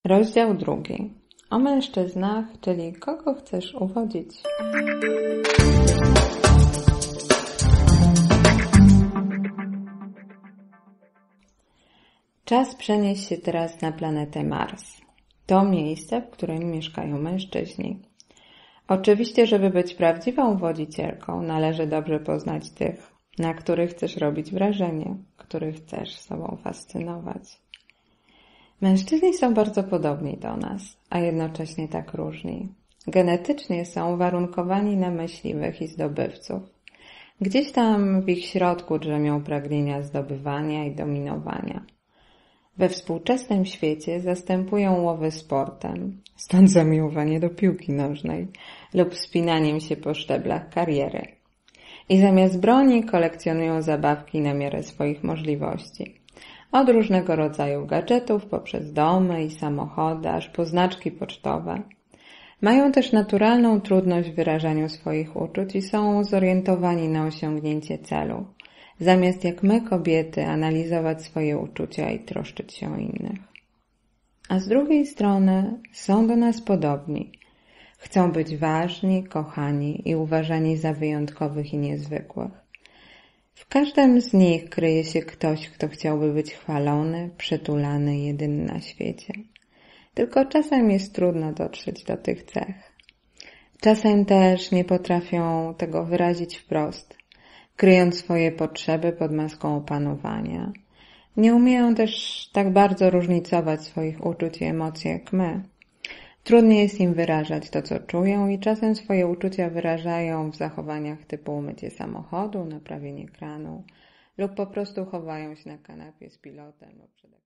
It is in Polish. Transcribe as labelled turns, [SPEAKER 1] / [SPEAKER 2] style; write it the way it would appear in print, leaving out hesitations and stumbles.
[SPEAKER 1] Rozdział 2. O mężczyznach, czyli kogo chcesz uwodzić. Czas przenieść się teraz na planetę Mars. To miejsce, w którym mieszkają mężczyźni. Oczywiście, żeby być prawdziwą wodzicielką, należy dobrze poznać tych, na których chcesz robić wrażenie, których chcesz sobą fascynować. Mężczyźni są bardzo podobni do nas, a jednocześnie tak różni. Genetycznie są uwarunkowani na myśliwych i zdobywców. Gdzieś tam w ich środku drzemią pragnienia zdobywania i dominowania. We współczesnym świecie zastępują łowy sportem, stąd zamiłowanie do piłki nożnej lub wspinaniem się po szczeblach kariery. I zamiast broni kolekcjonują zabawki na miarę swoich możliwości. Od różnego rodzaju gadżetów poprzez domy i samochody, aż po znaczki pocztowe. Mają też naturalną trudność w wyrażaniu swoich uczuć i są zorientowani na osiągnięcie celu, zamiast jak my kobiety analizować swoje uczucia i troszczyć się o innych. A z drugiej strony są do nas podobni. Chcą być ważni, kochani i uważani za wyjątkowych i niezwykłych. W każdym z nich kryje się ktoś, kto chciałby być chwalony, przytulany, jedyny na świecie. Tylko czasem jest trudno dotrzeć do tych cech. Czasem też nie potrafią tego wyrazić wprost, kryjąc swoje potrzeby pod maską opanowania. Nie umieją też tak bardzo różnicować swoich uczuć i emocji jak my. Trudniej jest im wyrażać to, co czują i czasem swoje uczucia wyrażają w zachowaniach typu umycie samochodu, naprawienie kranu lub po prostu chowają się na kanapie z pilotem lub przed